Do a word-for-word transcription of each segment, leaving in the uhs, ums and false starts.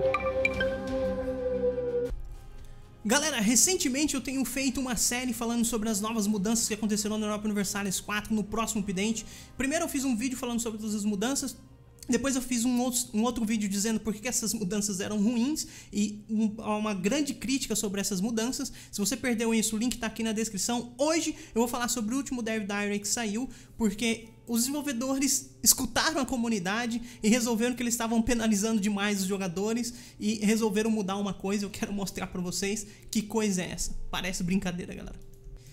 Galera, recentemente eu tenho feito uma série falando sobre as novas mudanças que acontecerão no Europa Universalis quatro no próximo update. Primeiro eu fiz um vídeo falando sobre todas as mudanças, depois eu fiz um outro, um outro vídeo dizendo por que essas mudanças eram ruins e um, uma grande crítica sobre essas mudanças. Se você perdeu isso, o link tá aqui na descrição. Hoje eu vou falar sobre o último Dev Diary que saiu, porque os desenvolvedores escutaram a comunidade e resolveram que eles estavam penalizando demais os jogadores e resolveram mudar uma coisa. Eu quero mostrar pra vocês que coisa é essa. Parece brincadeira, galera.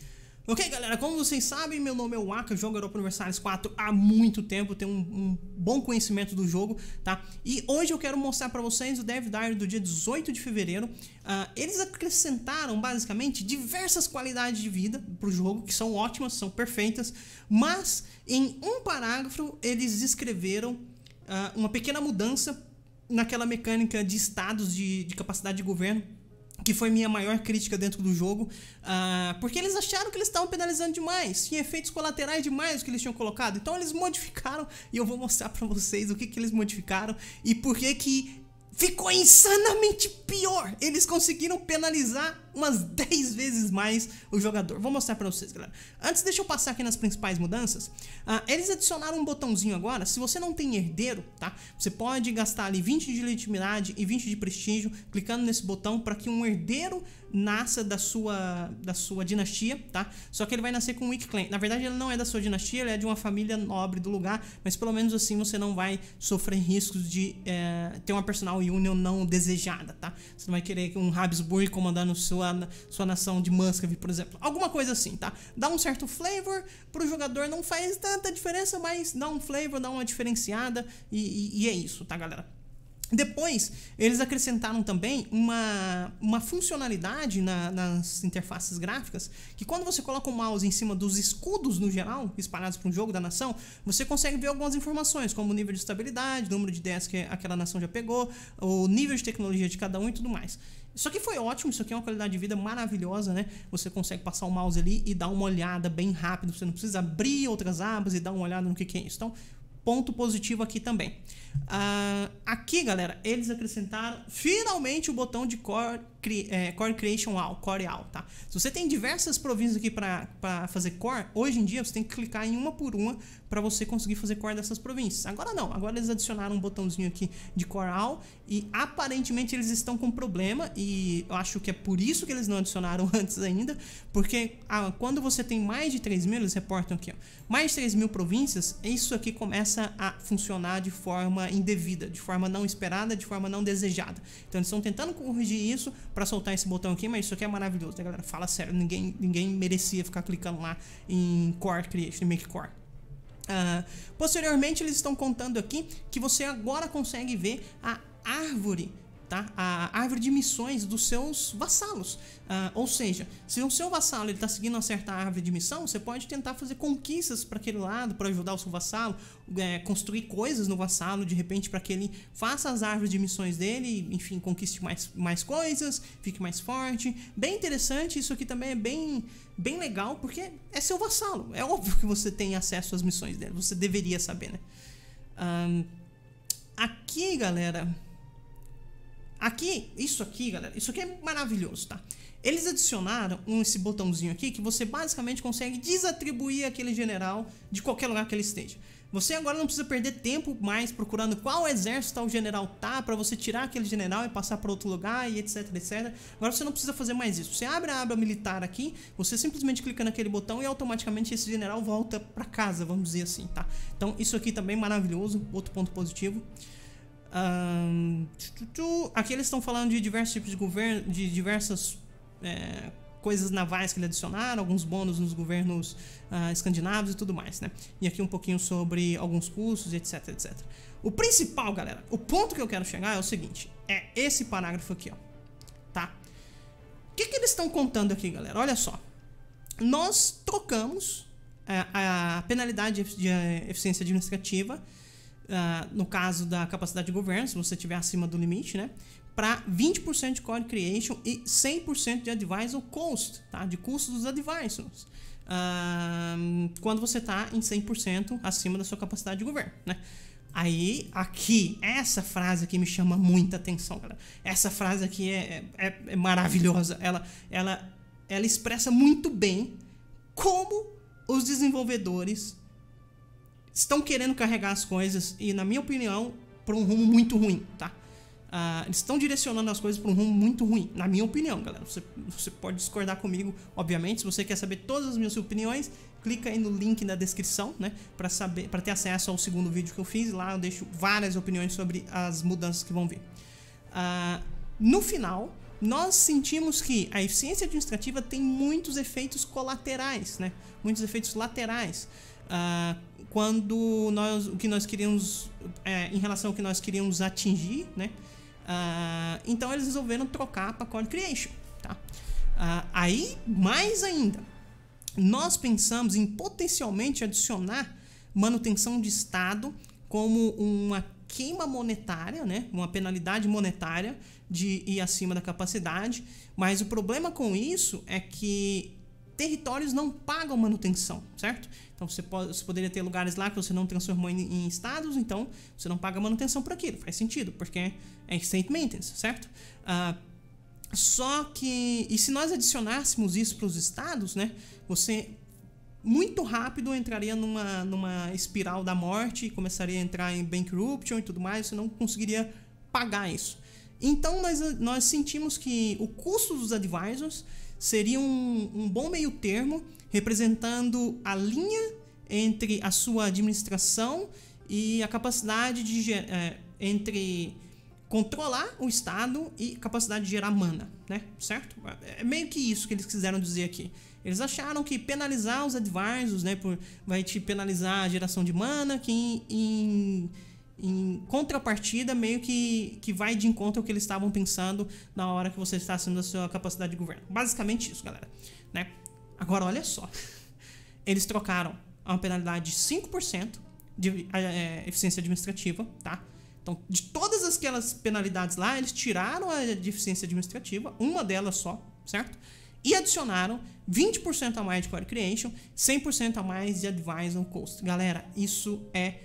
Ok, galera, como vocês sabem, meu nome é Waka, eu jogo Europa Universalis quatro há muito tempo, tenho um, um bom conhecimento do jogo, tá? E hoje eu quero mostrar pra vocês o Dev Diary do dia dezoito de fevereiro. Uh, eles acrescentaram, basicamente, diversas qualidades de vida pro jogo, que são ótimas, são perfeitas, mas em um parágrafo eles descreveram uh, uma pequena mudança naquela mecânica de estados de, de capacidade de governo, que foi minha maior crítica dentro do jogo, uh, porque eles acharam que eles estavam penalizando demais, tinha efeitos colaterais demais o que eles tinham colocado, então eles modificaram e eu vou mostrar pra vocês o que, que eles modificaram e por que que ficou insanamente pior. Eles conseguiram penalizar umas dez vezes mais o jogador. Vou mostrar pra vocês, galera. Antes, deixa eu passar aqui nas principais mudanças. Uh, eles adicionaram um botãozinho agora. Se você não tem herdeiro, tá? Você pode gastar ali vinte de legitimidade e vinte de prestígio, clicando nesse botão para que um herdeiro nasça da sua, da sua dinastia, tá? Só que ele vai nascer com um weak claim. Na verdade, ele não é da sua dinastia, ele é de uma família nobre do lugar, mas pelo menos assim você não vai sofrer riscos de é, ter uma personal union não desejada, tá? Você não vai querer um Habsburg comandando sua, sua nação de Muscovy, por exemplo. Alguma coisa assim, tá? Dá um certo flavor pro jogador, não faz tanta diferença, mas dá um flavor, dá uma diferenciada e, e, e é isso, tá, galera? Depois, eles acrescentaram também uma, uma funcionalidade na, nas interfaces gráficas, que quando você coloca o mouse em cima dos escudos no geral, espalhados para um jogo da nação, você consegue ver algumas informações, como o nível de estabilidade, número de ideias que aquela nação já pegou, o nível de tecnologia de cada um e tudo mais. Isso aqui foi ótimo, isso aqui é uma qualidade de vida maravilhosa, né? Você consegue passar o mouse ali e dar uma olhada bem rápido, você não precisa abrir outras abas e dar uma olhada no que, que é isso. Então, ponto positivo aqui também. Uh, aqui, galera, eles acrescentaram finalmente o botão de Core, é, core Creation All, Core All, tá? Se você tem diversas províncias aqui para fazer Core, hoje em dia você tem que clicar em uma por uma para você conseguir fazer Core dessas províncias. Agora não, agora eles adicionaram um botãozinho aqui de Core All e aparentemente eles estão com problema e eu acho que é por isso que eles não adicionaram antes ainda, porque ah, quando você tem mais de três mil, eles reportam aqui, ó, mais de três mil províncias, isso aqui começa a funcionar de forma indevida, de forma não esperada, de forma não desejada. Então eles estão tentando corrigir isso para soltar esse botão aqui, mas isso aqui é maravilhoso, né, galera? Fala sério, ninguém, ninguém merecia ficar clicando lá em Core Creation, em Make Core. Uh, posteriormente eles estão contando aqui que você agora consegue ver a árvore, tá? A árvore de missões dos seus vassalos. Uh, ou seja, se o seu vassalo está seguindo uma certa árvore de missão, você pode tentar fazer conquistas para aquele lado, para ajudar o seu vassalo, é, construir coisas no vassalo, de repente, para que ele faça as árvores de missões dele, enfim, conquiste mais, mais coisas, fique mais forte. Bem interessante, isso aqui também é bem, bem legal, porque é seu vassalo. É óbvio que você tem acesso às missões dele, você deveria saber, né? Um, aqui, galera... Aqui, isso aqui, galera, isso aqui é maravilhoso, tá? Eles adicionaram um, esse botãozinho aqui que você basicamente consegue desatribuir aquele general de qualquer lugar que ele esteja. Você agora não precisa perder tempo mais procurando qual exército tal general tá para você tirar aquele general e passar para outro lugar e etc, etcétera. Agora você não precisa fazer mais isso. Você abre a aba militar aqui, você simplesmente clica naquele botão e automaticamente esse general volta para casa, vamos dizer assim, tá? Então isso aqui também é maravilhoso, outro ponto positivo. Um, aqui eles estão falando de diversos tipos de governo, de diversas é, coisas navais que eles adicionaram, alguns bônus nos governos uh, escandinavos e tudo mais, né? E aqui um pouquinho sobre alguns custos, etc, etcétera. O principal, galera, o ponto que eu quero chegar é o seguinte, é esse parágrafo aqui, ó, tá? O que que eles estão contando aqui, galera? Olha só, nós trocamos a, a penalidade de eficiência administrativa, Uh, no caso da capacidade de governo, se você estiver acima do limite, né, para vinte por cento de Core Creation e cem por cento de Advisor Cost, tá, de custos dos Advisors, uh, quando você está em cem por cento acima da sua capacidade de governo, né. Aí, aqui, essa frase aqui me chama muita atenção, galera. Essa frase aqui é, é, é maravilhosa. Ela, ela, ela expressa muito bem como os desenvolvedores estão querendo carregar as coisas e, na minha opinião, para um rumo muito ruim, tá? Uh, eles estão direcionando as coisas para um rumo muito ruim, na minha opinião, galera. Você, você pode discordar comigo, obviamente. Se você quer saber todas as minhas opiniões, clica aí no link na descrição, né, para saber, para ter acesso ao segundo vídeo que eu fiz. Lá eu deixo várias opiniões sobre as mudanças que vão vir. Uh, no final, nós sentimos que a eficiência administrativa tem muitos efeitos colaterais, né, muitos efeitos laterais. Uh, quando nós, o que nós queríamos, é, em relação ao que nós queríamos atingir, né? Uh, então eles resolveram trocar para Core Creation, tá? Uh, aí, mais ainda, nós pensamos em potencialmente adicionar manutenção de estado como uma queima monetária, né? Uma penalidade monetária de ir acima da capacidade, mas o problema com isso é que territórios não pagam manutenção, certo? Então você, pode, você poderia ter lugares lá que você não transformou em, em estados, então você não paga manutenção por aquilo. Faz sentido, porque é state maintenance, certo? Uh, só que, e se nós adicionássemos isso para os estados, né? Você muito rápido entraria numa, numa espiral da morte, começaria a entrar em bankruptcy e tudo mais, você não conseguiria pagar isso. Então nós, nós sentimos que o custo dos advisors seria um, um bom meio termo, representando a linha entre a sua administração e a capacidade de é, entre controlar o estado e capacidade de gerar mana, né? Certo? É meio que isso que eles quiseram dizer aqui. Eles acharam que penalizar os advisors, né, por, vai te penalizar a geração de mana, que em, em, em contrapartida meio que, que vai de encontro ao que eles estavam pensando na hora que você está acima da sua capacidade de governo. Basicamente isso, galera, né? Agora, olha só. Eles trocaram uma penalidade de cinco por cento de é, eficiência administrativa, tá? Então, de todas aquelas penalidades lá, eles tiraram a de eficiência administrativa, uma delas só, certo? E adicionaram vinte por cento a mais de Core Creation, cem por cento a mais de Advisor Cost. Galera, isso é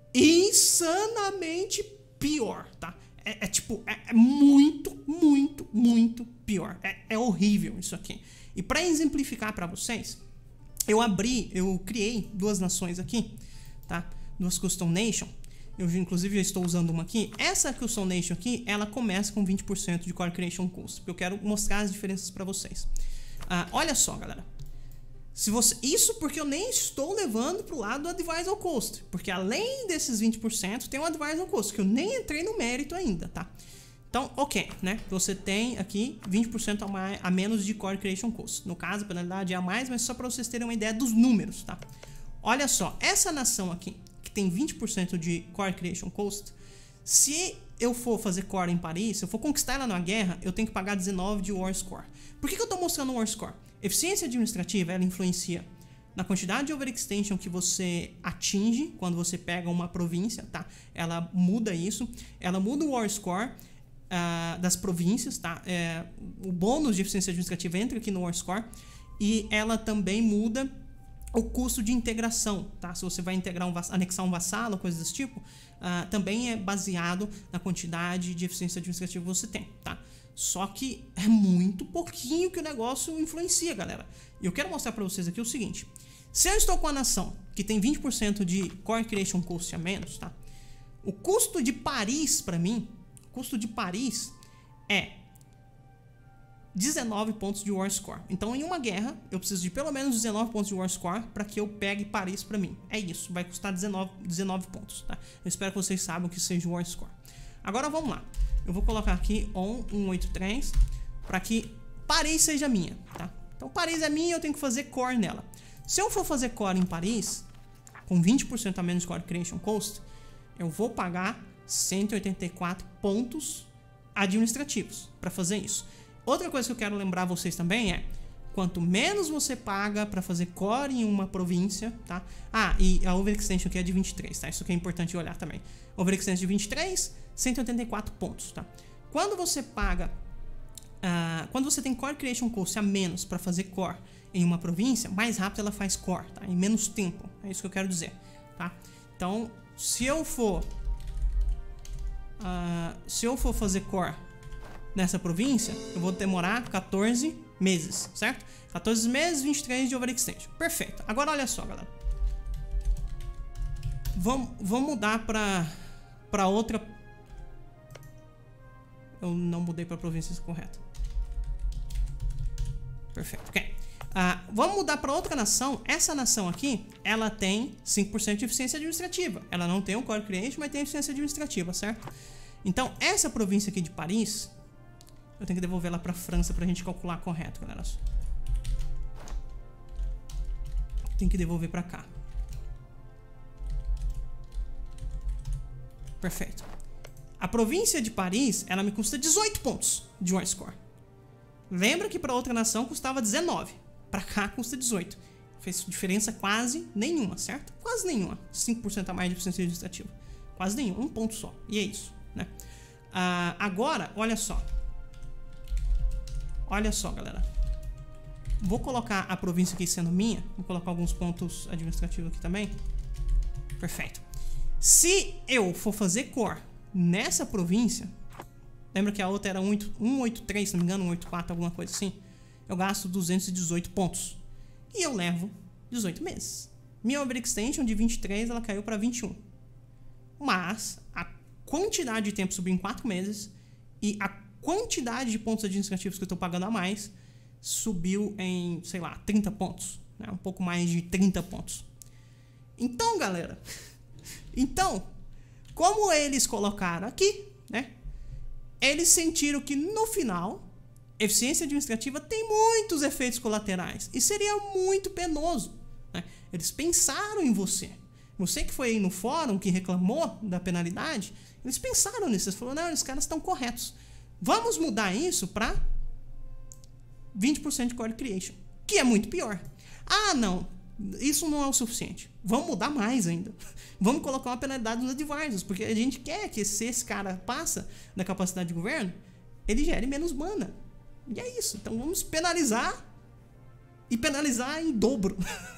insanamente pior, tá? É, é tipo, é, é muito, muito, muito pior. É, é horrível isso aqui. E para exemplificar para vocês, eu abri, eu criei duas nações aqui, tá? Duas Custom Nation. Eu inclusive já estou usando uma aqui. Essa Custom Nation aqui, ela começa com vinte por cento de Core Creation Cost, porque eu quero mostrar as diferenças para vocês. Ah, olha só, galera. Se você, isso porque eu nem estou levando para o lado do Advisor Cost, porque além desses vinte por cento tem o Advisor Cost, que eu nem entrei no mérito ainda, tá? Então, ok, né? Você tem aqui vinte por cento a, mais, a menos de Core Creation Cost. No caso, a penalidade é a mais, mas só para vocês terem uma ideia dos números, tá? Olha só, essa nação aqui, que tem vinte por cento de Core Creation Cost, se eu for fazer core em Paris, se eu for conquistar ela na guerra, eu tenho que pagar dezenove de War Score. Por que, que eu estou mostrando o War Score? Eficiência administrativa, ela influencia na quantidade de overextension que você atinge quando você pega uma província, tá? Ela muda isso, ela muda o War Score uh, das províncias, tá? É, o bônus de eficiência administrativa entra aqui no War Score e ela também muda o custo de integração, tá? Se você vai integrar um, anexar um vassalo, coisas desse tipo, uh, também é baseado na quantidade de eficiência administrativa que você tem, tá? Só que é muito pouquinho que o negócio influencia, galera. E eu quero mostrar para vocês aqui o seguinte. Se eu estou com a nação que tem vinte por cento de Core Creation Cost a menos, tá? O custo de Paris para mim, o custo de Paris é dezenove pontos de War Score. Então, em uma guerra, eu preciso de pelo menos dezenove pontos de War Score para que eu pegue Paris para mim. É isso, vai custar dezenove, dezenove pontos, tá? Eu espero que vocês saibam que seja o War Score. Agora, vamos lá. Eu vou colocar aqui on cento e oitenta e três para que Paris seja minha, tá? Então, Paris é minha e eu tenho que fazer core nela. Se eu for fazer core em Paris, com vinte por cento a menos de Core Creation Cost, eu vou pagar cento e oitenta e quatro pontos administrativos para fazer isso. Outra coisa que eu quero lembrar vocês também é, quanto menos você paga para fazer core em uma província, tá? Ah, e a overextension aqui é de vinte e três, tá? Isso aqui é importante olhar também. Overextension de vinte e três, cento e oitenta e quatro pontos, tá? Quando você paga, uh, quando você tem Core Creation Cost a menos para fazer core em uma província, mais rápido ela faz core, tá? Em menos tempo, é isso que eu quero dizer, tá? Então, se eu for uh, se eu for fazer core nessa província, eu vou demorar quatorze meses, certo? quatorze meses, vinte e três de overextension. Perfeito. Agora olha só, galera. Vamos, vamos mudar para para outra. Eu não mudei para a província correta. Perfeito. Ok. Uh, vamos mudar para outra nação. Essa nação aqui, ela tem cinco por cento de eficiência administrativa. Ela não tem um core creation, mas tem eficiência administrativa, certo? Então, essa província aqui de Paris, eu tenho que devolver ela para a França para a gente calcular correto, galera. Tem que devolver para cá. Perfeito. A província de Paris, ela me custa dezoito pontos de War Score. Lembra que para outra nação custava dezenove. Para cá custa dezoito. Fez diferença quase nenhuma, certo? Quase nenhuma. cinco por cento a mais de eficiência administrativa. Quase nenhum. Um ponto só. E é isso, né? Ah, agora, olha só. Olha só, galera. Vou colocar a província aqui sendo minha. Vou colocar alguns pontos administrativos aqui também. Perfeito. Se eu for fazer core nessa província, lembra que a outra era cento e oitenta e três, se não me engano, cento e oitenta e quatro, alguma coisa assim. Eu gasto duzentos e dezoito pontos. E eu levo dezoito meses. Minha overextension de vinte e três, ela caiu para vinte e um. Mas a quantidade de tempo subiu em quatro meses. E a quantidade de pontos administrativos que eu estou pagando a mais subiu em, sei lá, trinta pontos. Né? Um pouco mais de trinta pontos. Então, galera... Então, como eles colocaram aqui, né? Eles sentiram que no final, eficiência administrativa tem muitos efeitos colaterais e seria muito penoso, né? Eles pensaram em você. Você que foi aí no fórum que reclamou da penalidade, eles pensaram nisso. Eles falaram, não, esses caras estão corretos. Vamos mudar isso para vinte por cento de core creation, que é muito pior. Ah, não. Isso não é o suficiente. Vamos mudar mais ainda. Vamos colocar uma penalidade nos advisors, porque a gente quer que se esse cara passa da capacidade de governo, ele gere menos mana. E é isso. Então vamos penalizar e penalizar em dobro.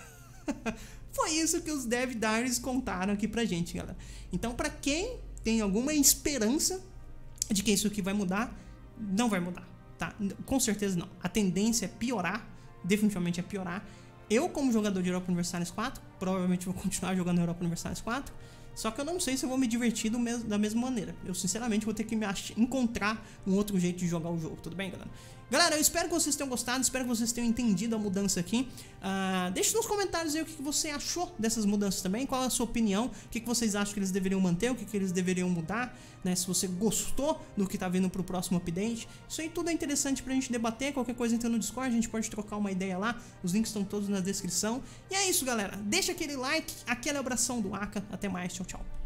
Foi isso que os Dev Diaries contaram aqui pra gente, galera. Então, pra quem tem alguma esperança de que isso aqui vai mudar, não vai mudar, tá? Com certeza não. A tendência é piorar, definitivamente é piorar. Eu, como jogador de Europa Universalis quatro, provavelmente vou continuar jogando Europa Universalis quatro, só que eu não sei se eu vou me divertir do mesmo, da mesma maneira. Eu, sinceramente, vou ter que me encontrar um outro jeito de jogar o jogo, tudo bem, galera? Galera, eu espero que vocês tenham gostado, espero que vocês tenham entendido a mudança aqui. Uh, deixe nos comentários aí o que você achou dessas mudanças também, qual é a sua opinião, o que vocês acham que eles deveriam manter, o que eles deveriam mudar, né? Se você gostou do que tá vindo pro próximo update. Isso aí tudo é interessante pra gente debater, qualquer coisa entra no Discord, a gente pode trocar uma ideia lá, os links estão todos na descrição. E é isso, galera, deixa aquele like, aquele abração do Aka, até mais, tchau, tchau.